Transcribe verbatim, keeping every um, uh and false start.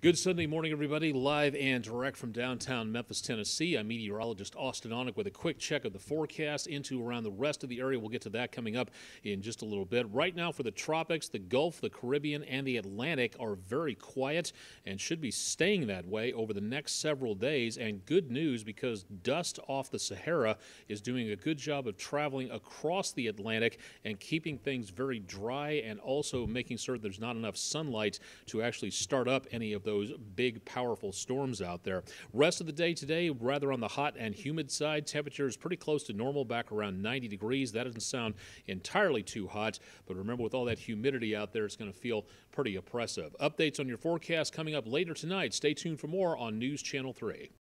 Good Sunday morning, everybody. Live and direct from downtown Memphis, Tennessee. I'm meteorologist Austen Onek with a quick check of the forecast into around the rest of the area. We'll get to that coming up in just a little bit. Right now for the tropics, the Gulf, the Caribbean, and the Atlantic are very quiet and should be staying that way over the next several days. And good news, because dust off the Sahara is doing a good job of traveling across the Atlantic and keeping things very dry, and also making sure there's not enough sunlight to actually start up any of those those big, powerful storms out there. Rest of the day today, rather on the hot and humid side. Temperature is pretty close to normal, back around ninety degrees. That doesn't sound entirely too hot, but remember, with all that humidity out there, it's going to feel pretty oppressive. Updates on your forecast coming up later tonight. Stay tuned for more on News Channel three.